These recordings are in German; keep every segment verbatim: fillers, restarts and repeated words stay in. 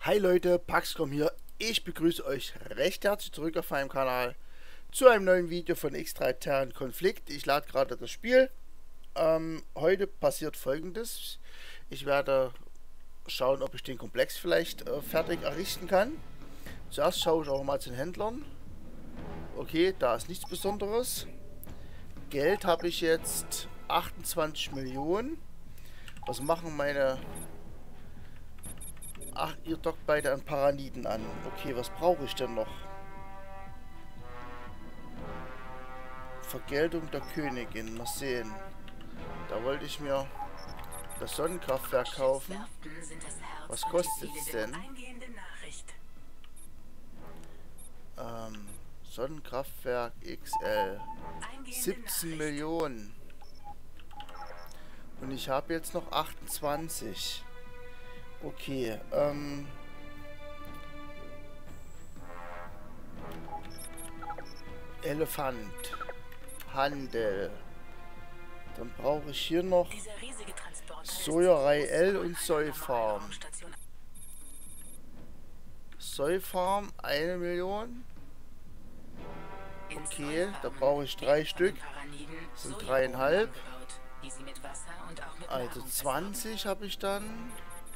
Hi Leute, Paxcom hier. Ich begrüße euch recht herzlich zurück auf meinem Kanal zu einem neuen Video von X drei Terran Konflikt. Ich lade gerade das Spiel. Ähm, heute passiert Folgendes. Ich werde schauen, ob ich den Komplex vielleicht äh, fertig errichten kann. Zuerst schaue ich auch mal zu den Händlern. Okay, da ist nichts Besonderes. Geld habe ich jetzt achtundzwanzig Millionen. Was machen meine... Ach, ihr dockt beide an Paraniden an. Okay, was brauche ich denn noch? Vergeltung der Königin. Mal sehen. Da wollte ich mir das Sonnenkraftwerk kaufen. Was kostet es denn? Ähm, Sonnenkraftwerk X L. siebzehn Millionen. Und ich habe jetzt noch achtundzwanzig. Okay, ähm... Elefant. Handel. Dann brauche ich hier noch Sojerei L und Soifarm. Soifarm, eine Million. Okay, da brauche ich drei Stück. Das sind dreieinhalb. Also zwanzig habe ich dann.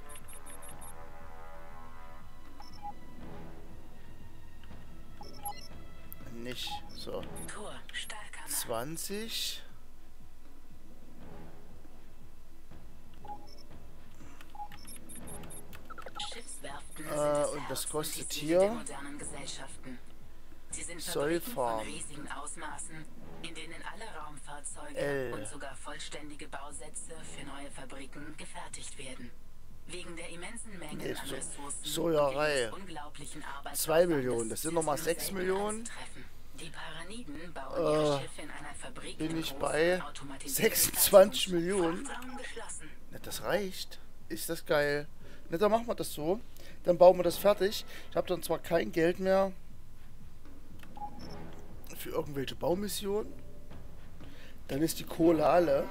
Nicht so. zwanzig. Äh, und das kostet hier Soifarm L. Und sogar vollständige Bausätze für neue Fabriken gefertigt werden. Wegen der immensen Mengen an Ressourcen Sojerei. zwei Millionen, das sind nochmal sechs Millionen. Die Paraniden bauen ihre Schiffe in einer Fabrik. Bin ich bei sechsundzwanzig Millionen. Ja, das reicht. Ist das geil. Na, dann machen wir das so. Dann bauen wir das fertig. Ich habe dann zwar kein Geld mehr für irgendwelche Baumissionen. Dann ist die Kohle alle.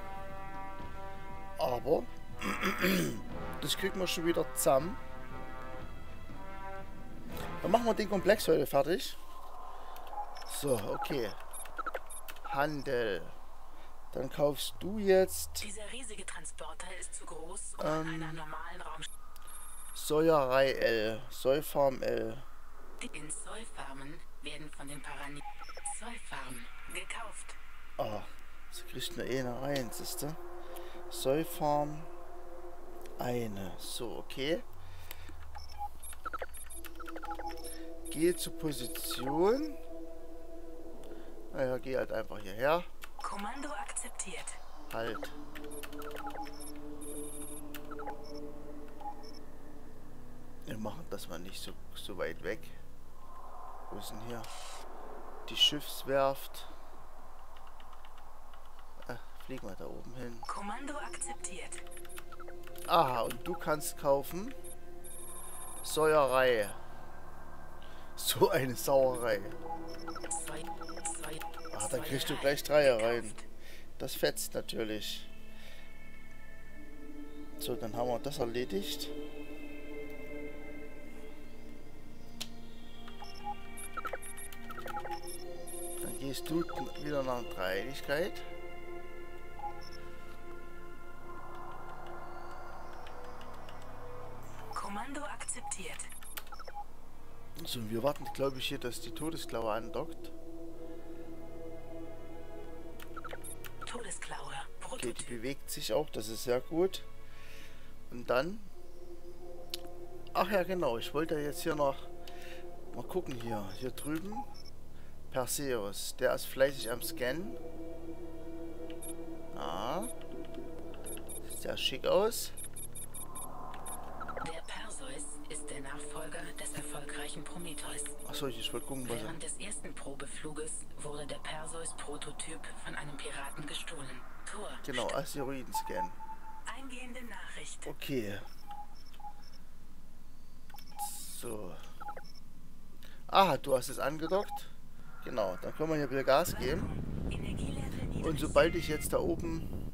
Aber das kriegen wir schon wieder zusammen. Dann machen wir den Komplex heute fertig. So, okay. Handel. Dann kaufst du jetzt... Dieser riesige Transporter ist zu groß, um ähm, in einer normalen Raum... Sojerei L. Soifarm L. In Soifarmen werden von den Paraniden Soifarmen gekauft. Ah, so kriegst du nur eine rein, siehst du? Soifarm eine. So, okay. Gehe zur Position. Naja, geh halt einfach hierher. Kommando akzeptiert. Halt. Wir machen das mal nicht so, so weit weg. Wo ist denn hier die Schiffswerft? Ach, fliegen wir da oben hin. Kommando akzeptiert. Aha, und du kannst kaufen Sojerei. So eine Sauerei. Soi, Soi, Ah, da kriegst du gleich Dreier rein. Das fetzt natürlich. So, dann haben wir das erledigt. Dann gehst du wieder nach Dreieinigkeit. Kommando akzeptiert. So, und wir warten, glaube ich, hier, dass die Todesklaue andockt. Todesklaue. Okay, die bewegt sich auch, das ist sehr gut. Und dann... Ach ja, genau, ich wollte jetzt hier noch... Mal gucken hier, hier drüben. Perseus, der ist fleißig am Scannen. Ah. Sieht sehr schick aus. Der Perseus ist der Nachfolger des erfolgreichen Prometheus. Achso, ich wollte gucken, was er... Während des ersten Probefluges wurde der Perseus-Prototyp von einem Piraten gestohlen. Tor. Genau, Asteroiden-Scan. Eingehende Nachricht. Okay. So. Aha, du hast es angedockt. Genau, dann können wir hier wieder Gas geben. Und sobald ich jetzt da oben...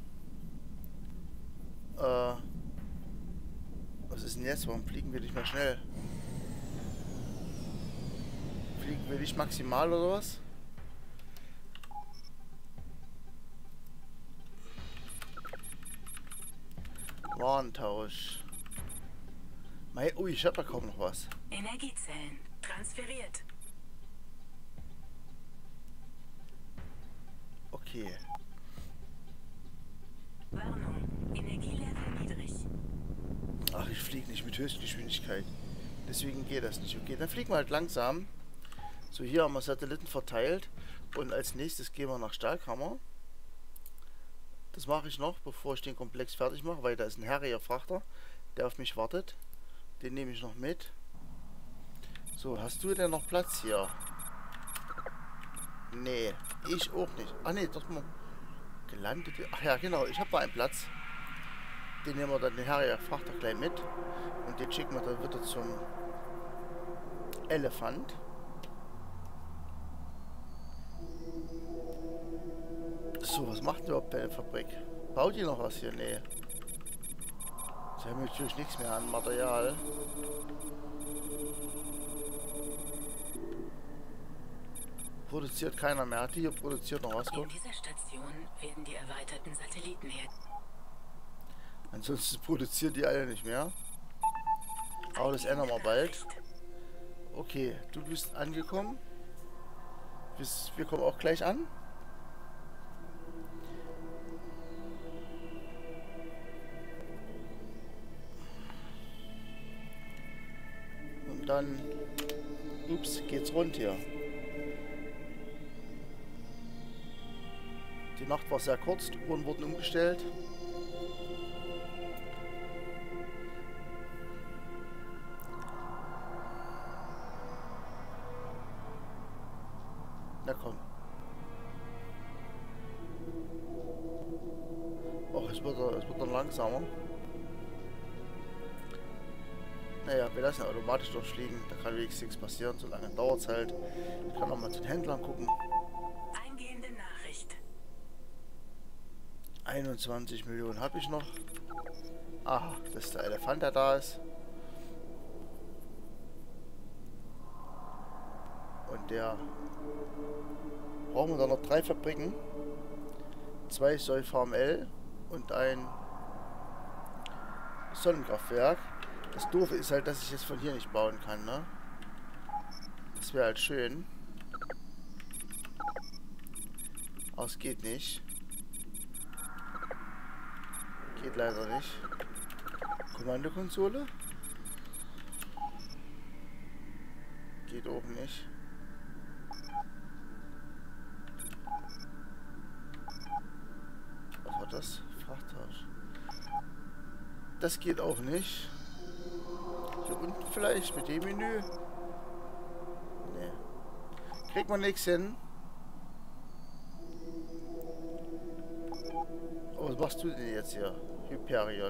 Äh... Was ist denn jetzt? Warum fliegen wir nicht mehr schnell? fliegen will ich maximal oder was? Warentausch. Mei, ui, ich hab da kaum noch was. Energiezellen transferiert. Okay. Warnung. Energielevel niedrig. Ach, ich fliege nicht mit Höchstgeschwindigkeit. Deswegen geht das nicht. Okay, dann fliegen wir halt langsam. So, hier haben wir Satelliten verteilt. Und als nächstes gehen wir nach Stahlkammer. Das mache ich noch, bevor ich den Komplex fertig mache, weil da ist ein Harrier-Frachter, der auf mich wartet. Den nehme ich noch mit. So, hast du denn noch Platz hier? Nee, ich auch nicht. Ach nee, doch mal gelandet. Ach ja, genau, ich habe da einen Platz. Den nehmen wir dann den Harrier-Frachter gleich mit. Und den schicken wir dann wieder zum Elefant. So, was macht denn überhaupt bei der Fabrik? Baut ihr noch was hier? Nee. Sie haben natürlich nichts mehr an Material. Produziert keiner mehr. Hat die hier produziert noch was? In dieser Station werden die erweiterten Satelliten her. Ansonsten produzieren die alle nicht mehr. Aber das ändern wir bald. Okay, du bist angekommen. Wir kommen auch gleich an. Und dann... Ups, geht's rund hier. Die Nacht war sehr kurz, die Uhren wurden umgestellt. Na komm. Oh, es wird, es wird dann langsamer. Naja, wir lassen automatisch durchfliegen. Da kann wenigstens nichts passieren, so lange dauert es halt. Ich kann auch mal zu den Händlern gucken. Eingehende Nachricht. einundzwanzig Millionen habe ich noch. Aha, das ist der Elefant, der da ist. Und der... Brauchen wir dann noch drei Fabriken. Zwei Soy Farm L und ein Sonnenkraftwerk. Das Doofe ist halt, dass ich es von hier nicht bauen kann, ne? Das wäre halt schön. Aber es geht nicht. Geht leider nicht. Kommandokonsole? Geht oben nicht. Was war das? Frachttausch. Das geht auch nicht. Hier unten vielleicht mit dem Menü. Nee. Kriegt man nichts hin. Oh, was machst du denn jetzt hier? Hyperion.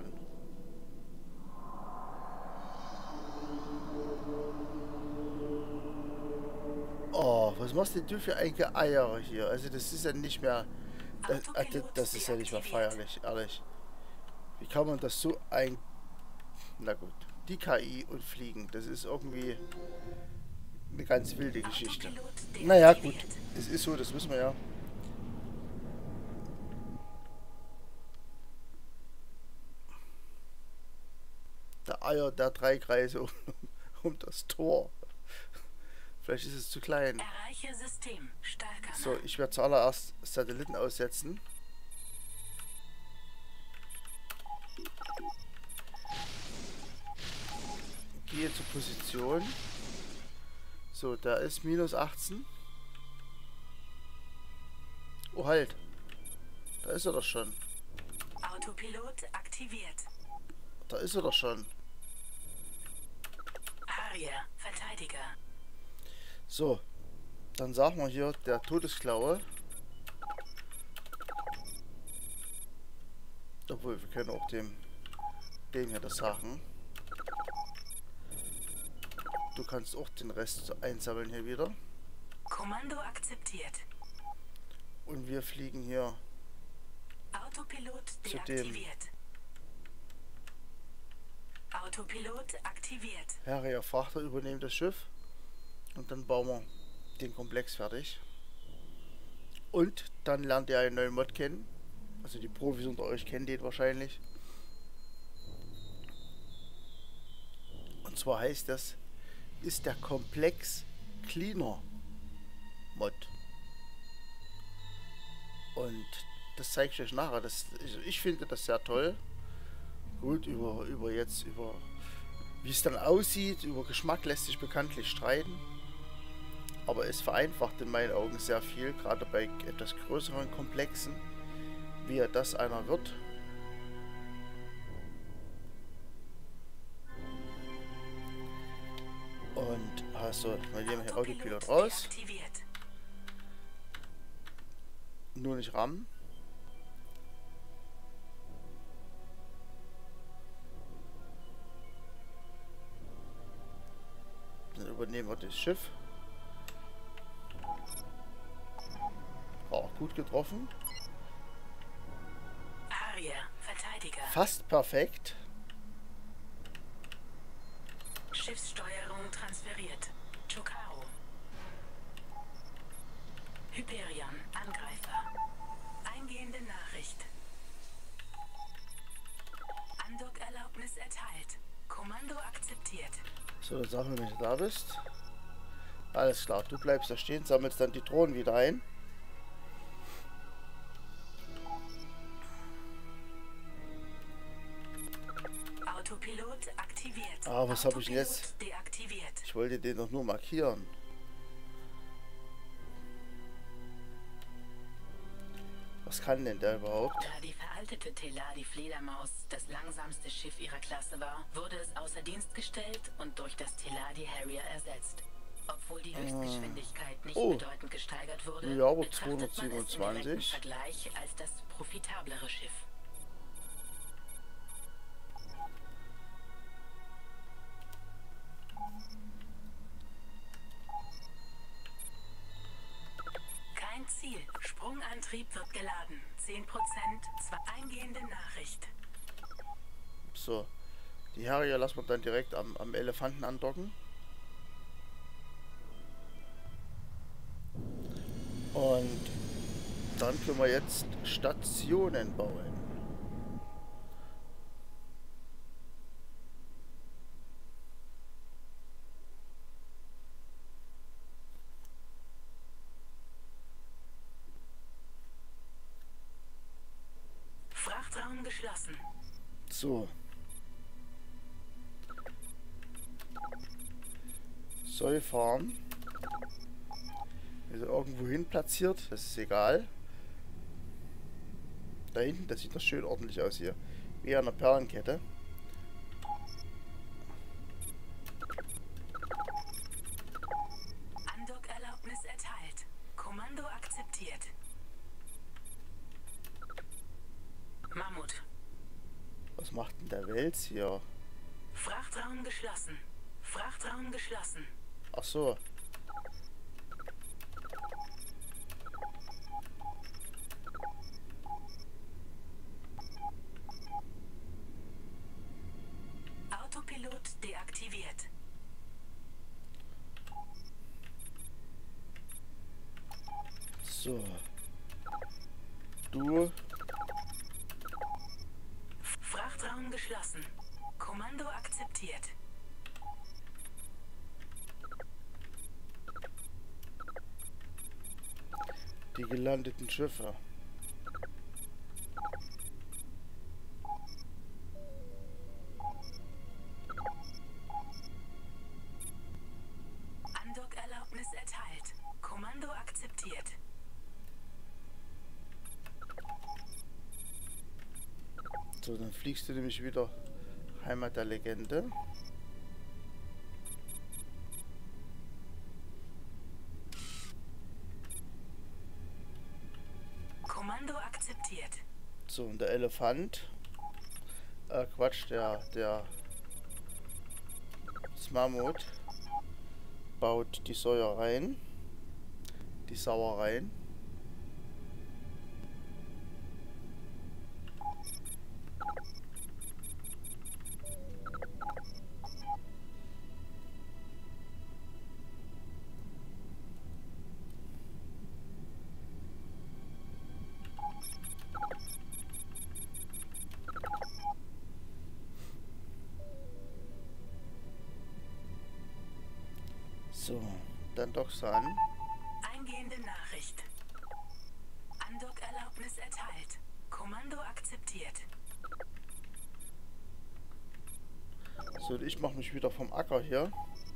Oh, was machst denn du für ein Eier hier? Also das ist ja nicht mehr... Das, das ist ja nicht mehr feierlich, ehrlich. Wie kann man das so ein... Na gut. Die K I und Fliegen, das ist irgendwie eine ganz wilde Geschichte. Naja, gut. Es ist so, das wissen wir ja. Der Eier der drei Kreise um, um das Tor. Vielleicht ist es zu klein. Erreiche System. Stahlkammer. So, ich werde zuallererst Satelliten aussetzen. Gehe zur Position. So, da ist minus achtzehn. Oh, halt. Da ist er doch schon. Autopilot aktiviert. Da ist er doch schon. Harrier, Verteidiger. So. Dann sagen wir hier, der Todesklaue. Obwohl, wir können auch dem, dem hier das sagen. Du kannst auch den Rest einsammeln hier wieder. Kommando akzeptiert. Und wir fliegen hier Autopilot zu dem deaktiviert. Autopilot aktiviert. Harrier Frachter, übernehmen das Schiff. Und dann bauen wir den Komplex fertig. Und dann lernt ihr einen neuen Mod kennen. Also die Profis unter euch kennen den wahrscheinlich. Und zwar heißt das, ist der Komplex Cleaner Mod. Und das zeige ich euch nachher. Das, ich, ich finde das sehr toll. Gut, über, über jetzt, über wie es dann aussieht, über Geschmack lässt sich bekanntlich streiten. Aber es vereinfacht in meinen Augen sehr viel, gerade bei etwas größeren Komplexen, wie das einer wird. Und also, wir nehmen hier Autopilot raus. Nur nicht rammen. Dann übernehmen wir das Schiff. Auch gut getroffen. Aria, Verteidiger. Fast perfekt. Schiffssteuerung transferiert. Chokaro. Hyperion, Angreifer. Eingehende Nachricht. Andok-Erlaubnis erteilt. Kommando akzeptiert. So, dann sagen wir, wenn du da bist. Alles klar, du bleibst da stehen, sammelst dann die Drohnen wieder ein. Autopilot aktiviert. Ah, was habe ich denn jetzt? Deaktiviert. Ich wollte den doch nur markieren. Was kann denn der überhaupt? Da die veraltete Teladi Fledermaus das langsamste Schiff ihrer Klasse war, wurde es außer Dienst gestellt und durch das Teladi Harrier ersetzt. Obwohl die Höchstgeschwindigkeit nicht Oh. bedeutend gesteigert wurde, Ja, aber betrachtet man es im direkten zweihundertsiebenundzwanzig. Vergleich als das profitablere Schiff. Kein Ziel. Sprungantrieb wird geladen. zehn Prozent. Zwar eingehende Nachricht. So. Die Harrier lassen wir dann direkt am, am Elefanten andocken. Und dann können wir jetzt Stationen bauen. Frachtraum geschlossen. So. Säufarm. Ist er irgendwo hin platziert, das ist egal. Da hinten, das sieht doch schön ordentlich aus hier. Wie an einer Perlenkette. Andok-Erlaubnis erteilt. Kommando akzeptiert. Mammut. Was macht denn der Wels hier? Frachtraum geschlossen. Frachtraum geschlossen. Ach so. Autopilot deaktiviert. So. Du. Frachtraum geschlossen. Kommando akzeptiert. Die gelandeten Schiffe. Andok-Erlaubnis erteilt. Kommando akzeptiert. So, dann fliegst du nämlich wieder Heimat der Legende. Kommando akzeptiert. So, und der Elefant. Äh, Quatsch, der, der das Mammut baut die Säurereien. Die Sauereien. So, dann dockst du an. Eingehende Nachricht. Andockerlaubnis erteilt. Kommando akzeptiert. So, und ich mache mich wieder vom Acker hier.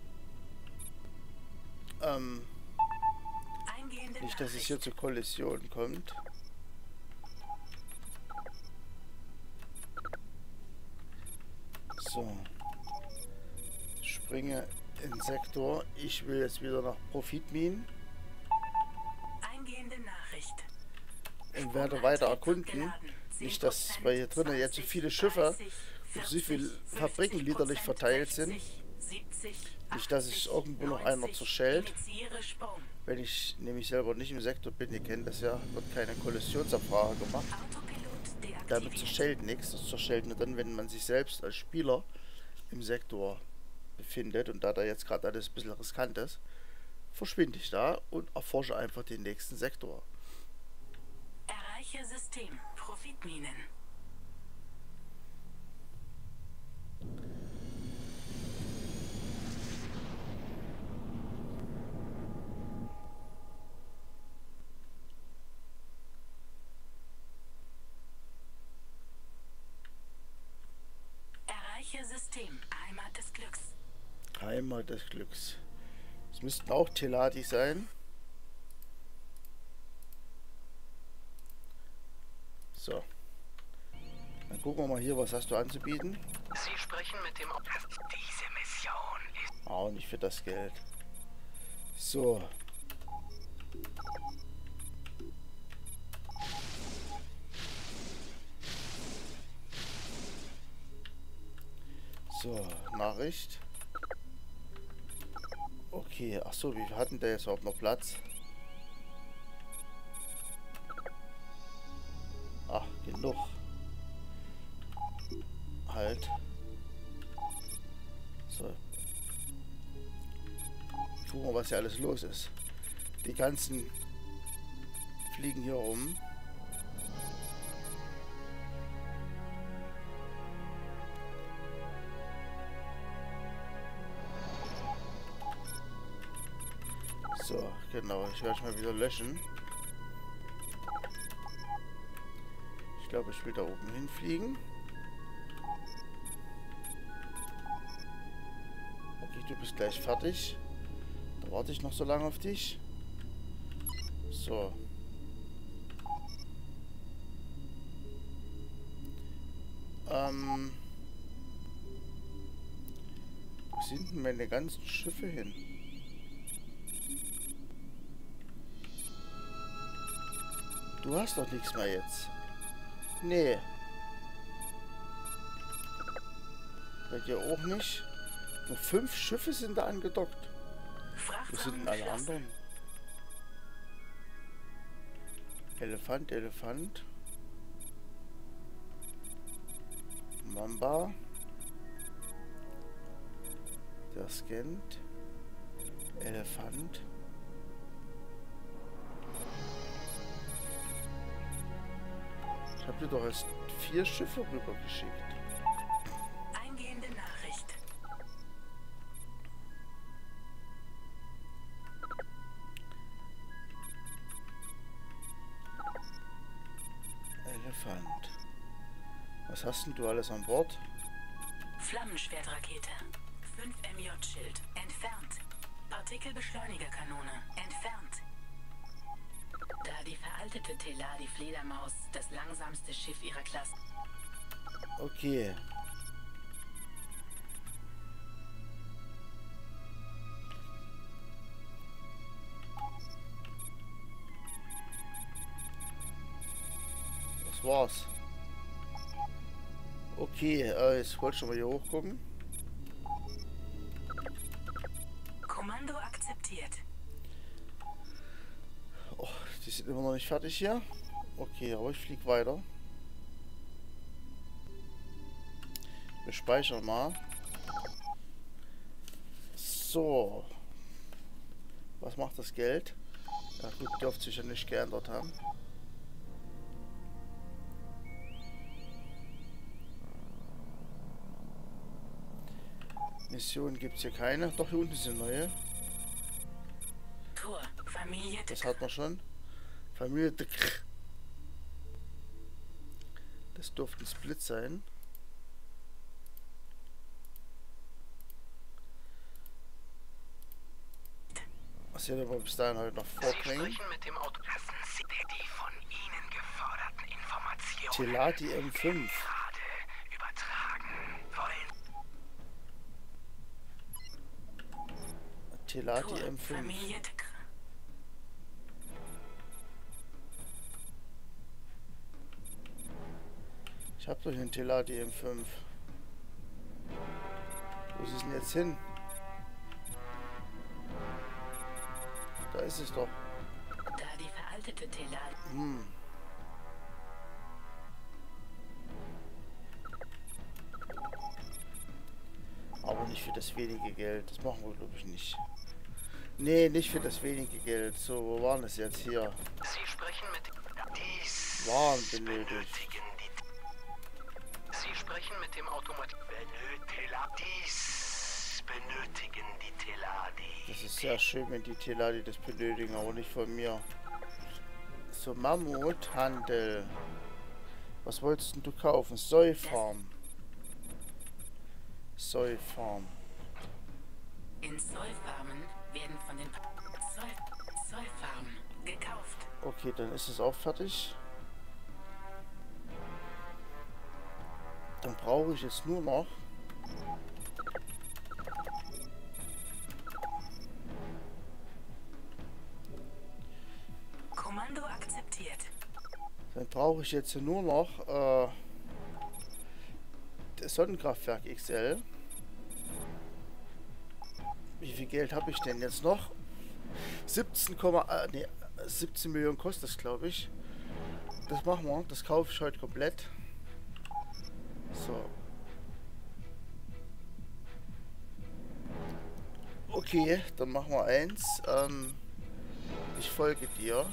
Ähm, Eingehende nicht, dass es Nachricht. hier zu Kollisionen kommt. So. Springe in Sektor. Ich will jetzt wieder nach Profitminen. Eingehende Nachricht. Und werde weiter erkunden. Nicht, dass bei hier drinnen jetzt so viele Schiffe auf so viele Fabriken liederlich verteilt sind. Nicht, dass sich irgendwo noch einer zerschellt. Wenn ich nämlich selber nicht im Sektor bin, ihr kennt das ja, wird keine Kollisionsabfrage gemacht. Damit zerschellt nichts. Das zerschellt nur dann, wenn man sich selbst als Spieler im Sektor befindet. Und da da jetzt gerade alles ein bisschen riskant ist, verschwinde ich da und erforsche einfach den nächsten Sektor. Erreiche System. Profitminen. Erreiche System. Heimat des Glücks. Heimat des Glücks. Es müssten auch Teladi sein. So. Dann gucken wir mal hier, was hast du anzubieten? Sie sprechen mit dem... Diese Mission ist... Auch nicht für das Geld. So. So, Nachricht. Okay, ach so, wie viel hatten der jetzt überhaupt noch Platz? Ach, genug. Halt. So. Gucken wir, was hier alles los ist. Die ganzen fliegen hier rum. So, genau. Ich werde mal wieder löschen. Ich glaube, ich will da oben hinfliegen. Okay, du bist gleich fertig. Da warte ich noch so lange auf dich. So. Ähm. Wo sind denn meine ganzen Schiffe hin? Du hast doch nichts mehr jetzt. Nee. Bei dir auch nicht. Nur fünf Schiffe sind da angedockt. Wo sind denn alle anderen? Elefant, Elefant. Mamba. Der scannt. Elefant. Ich habe dir doch erst vier Schiffe rübergeschickt. Eingehende Nachricht. Elefant. Was hast denn du alles an Bord? Flammenschwertrakete. fünf M J-Schild. Entfernt. Partikelbeschleunigerkanone. Entfernt. Da die veraltete Teladi Fledermaus das langsamste Schiff ihrer Klasse. Okay. Das war's. Okay, äh, jetzt wollte ich schon mal hier hochgucken. Kommando akzeptiert. Oh, die sind immer noch nicht fertig hier. Okay, aber ich fliege weiter. Wir speichern mal. So. Was macht das Geld? Ja gut, dürfte sich ja nicht geändert haben. Missionen gibt es hier keine. Doch, hier unten ist eine neue. Familie Das de hat man schon. Familie de Krr. Das durfte ein Split sein. Was wir aber bis dahin heute noch Sie vorbringen. sprechen mit dem Auto. Lassen Sie die von Ihnen geforderten Informationen Teladi M fünf. gerade übertragen. Wollen Teladi Tor, M fünf. Familie de Krr. Ich hab doch den Teladi M fünf. Wo ist es denn jetzt hin? Da ist es doch. Da die veraltete Teladi... Hm. Aber nicht für das wenige Geld. Das machen wir, glaube ich, nicht. Nee, nicht für das wenige Geld. So, wo waren das jetzt hier? Sie sprechen mit dies Waren benötigt. benötigen die Sie sprechen mit dem Automat Benötela dies benötigen die Teladi. Das ist sehr schön, wenn die Teladi das benötigen, aber nicht von mir. So, Mammuthandel. Was wolltest denn du kaufen? Soy-Farm. Soy-Farm. In Soy-Farmen werden von den Soy Soy-Farmen gekauft. Okay, dann ist es auch fertig. Dann brauche ich jetzt nur noch Kommando akzeptiert. Dann brauche ich jetzt nur noch äh, das Sonnenkraftwerk X L. Wie viel Geld habe ich denn jetzt noch? siebzehn, äh, nee, siebzehn Millionen kostet das, glaube ich. Das machen wir. Das kaufe ich heute komplett. So. Okay, dann machen wir eins. Ähm, ich folge dir.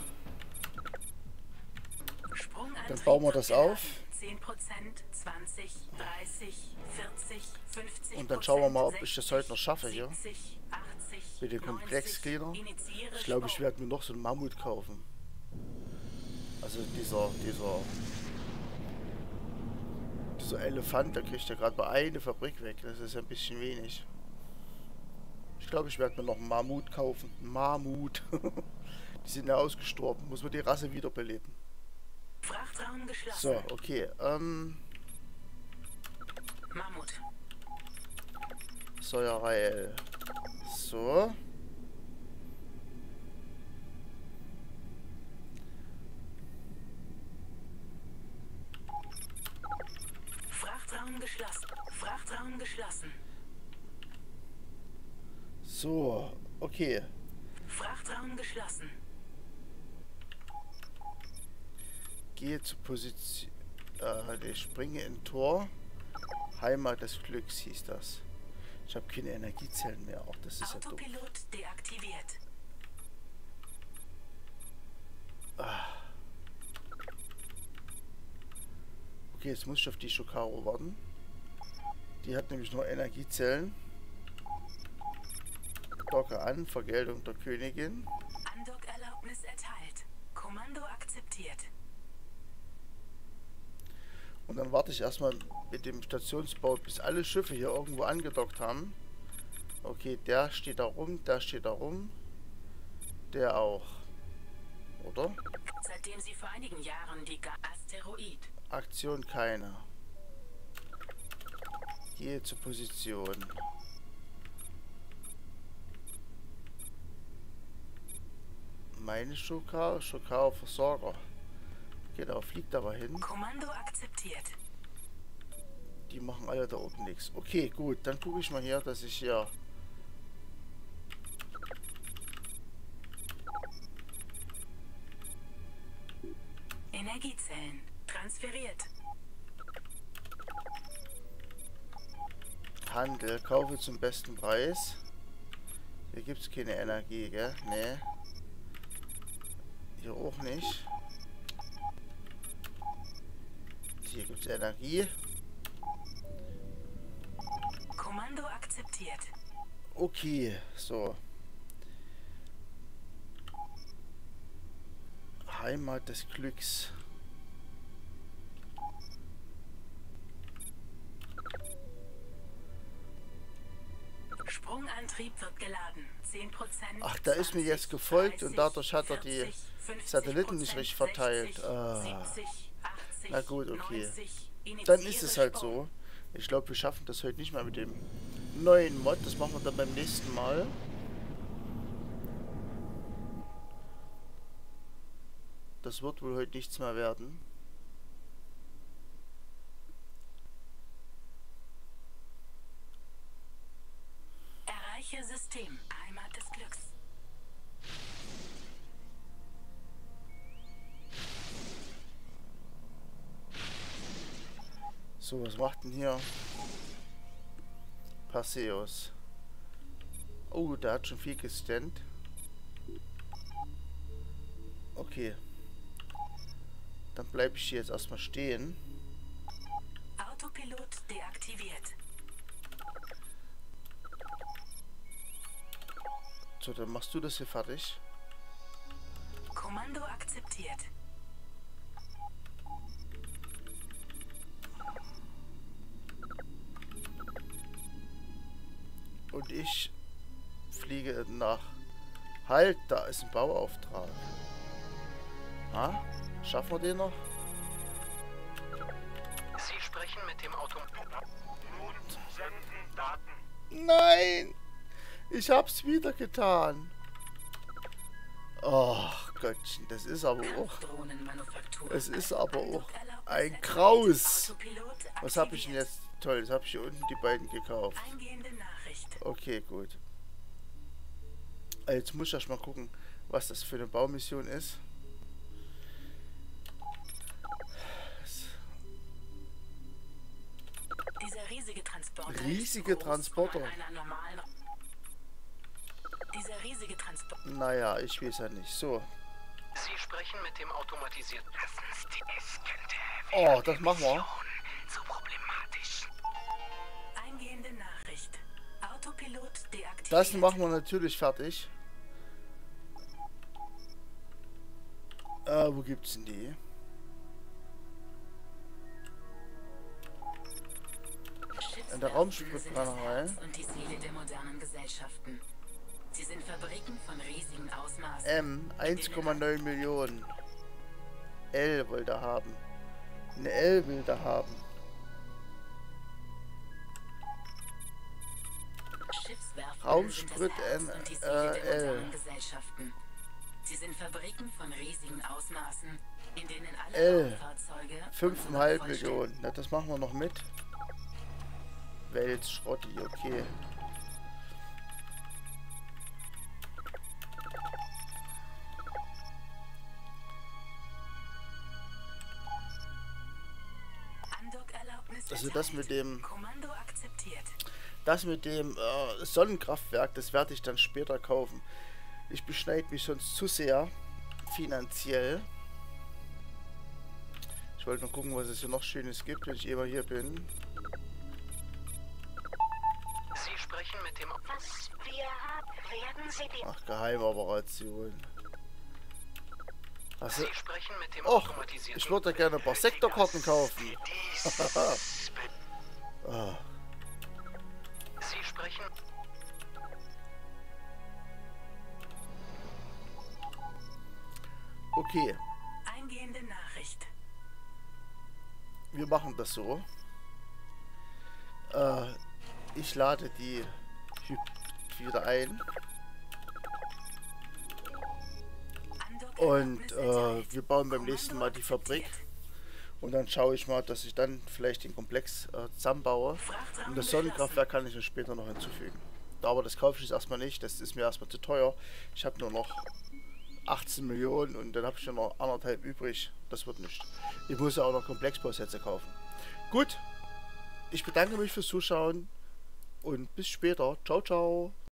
Dann bauen wir das auf. zehn Prozent, zwanzig, dreißig, vierzig, fünfzig. Und dann schauen wir mal, ob ich das heute noch schaffe hier. Mit den Komplexgliedern. Ich glaube, ich werde mir noch so einen Mammut kaufen. Also dieser, dieser, dieser Elefant, der kriegt ja gerade mal eine Fabrik weg. Das ist ein bisschen wenig. Ich glaube, ich werde mir noch einen Mammut kaufen. Mammut. Die sind ja ausgestorben. Muss man die Rasse wiederbeleben. Frachtraum geschlossen. So, okay. Ähm. Mammut. Säuerei L. So. Frachtraum geschlossen. Frachtraum geschlossen. So, okay. Frachtraum geschlossen. Gehe zur Position. Äh, ich springe in Tor. Heimat des Glücks hieß das. Ich habe keine Energiezellen mehr. Auch das ist ja doof. Autopilot deaktiviert. Ah. Okay, jetzt muss ich auf die Shokaro warten. Die hat nämlich nur Energiezellen. Docke an, Vergeltung der Königin. Andockerlaubnis erteilt. Kommando akzeptiert. Und dann warte ich erstmal mit dem Stationsbau, bis alle Schiffe hier irgendwo angedockt haben. Okay, der steht da rum, der steht da rum. Der auch. Oder? Seitdem sie vor einigen Jahren die Ga Asteroid. Aktion keine. Gehe zur Position. Meine Shokaro, Shokaro Versorger. Genau, fliegt aber hin. Kommando akzeptiert. Die machen alle da oben nichts. Okay, gut, dann gucke ich mal hier, dass ich hier Energiezellen transferiert. Handel, kaufe zum besten Preis. Hier gibt es keine Energie, gell? Nee. Hier auch nicht. Hier gibt es Energie. Kommando akzeptiert. Okay, so. Heimat des Glücks. Sprungantrieb wird geladen. zehn Prozent. Ach, da ist mir jetzt gefolgt und dadurch hat er die Satelliten nicht richtig verteilt. Ah. Na gut, okay. Dann ist es halt so. Ich glaube, wir schaffen das heute nicht mal mit dem neuen Mod. Das machen wir dann beim nächsten Mal. Das wird wohl heute nichts mehr werden. Erreiche System. Heimat des Glücks. So, was macht denn hier Passeus? Oh, der hat schon viel gescannt. Okay. Dann bleibe ich hier jetzt erstmal stehen. Autopilot deaktiviert. So, dann machst du das hier fertig. Kommando akzeptiert. Und ich fliege nach... Halt, da ist ein Bauauftrag. Ah, schaffen wir den noch? Sie sprechen mit dem Auto. Nun senden Daten. Nein! Ich hab's wieder getan. Oh Gottchen, das ist aber auch... Es ist aber auch ein Graus. Was habe ich denn jetzt? Toll, das habe ich hier unten die beiden gekauft. Okay, gut. Jetzt muss ich erst mal gucken, was das für eine Baumission ist. Dieser riesige Transporter. Riesige Transporter. Dieser riesige Transporter. Naja, ich weiß ja nicht. So. Sie sprechen mit dem automatisierten. Lassen Sie es könnte. Oh, das machen wir. So problematisch. Eingehende Nachricht. Autopilot deaktiviert. Das machen wir natürlich fertig. Äh, wo gibt's denn die? In der Raumschiffbrennerei. Und die Seele der modernen Gesellschaften. Sie sind Fabriken von riesigen Ausmaßen. M, eins Komma neun Millionen. L wollte er haben. Eine L will er haben. Raumsprit N, äh, L. Sie sind Fabriken von riesigen Ausmaßen, in denen alle L. Fahrzeuge fünf Komma fünf Millionen. Na, das machen wir noch mit. Wels, Schrotti, okay. Also das mit dem Kommando akzeptiert. Das mit dem äh, Sonnenkraftwerk, das werde ich dann später kaufen. Ich beschneide mich sonst zu sehr finanziell. Ich wollte mal gucken, was es hier noch Schönes gibt, wenn ich immer hier bin. Sie sprechen mit dem... Was wir haben, werden Sie die... Ach, Geheimoperation. Also, Sie sprechen mit dem och, automatisierten... ich würde gerne ein paar Sektorkarten kaufen. Ah. Sie sprechen... Okay, Eingehende Nachricht. wir machen das so. Äh, ich lade die wieder ein. Und äh, wir bauen beim nächsten Mal die Fabrik. Und dann schaue ich mal, dass ich dann vielleicht den Komplex äh, zusammenbaue. Und das Sonnenkraftwerk kann ich dann später noch hinzufügen. Aber das kaufe ich jetzt erstmal nicht. Das ist mir erstmal zu teuer. Ich habe nur noch achtzehn Millionen und dann habe ich ja noch anderthalb übrig. Das wird nicht. Ich muss ja auch noch Komplexbausätze kaufen. Gut. Ich bedanke mich fürs Zuschauen. Und bis später. Ciao, ciao.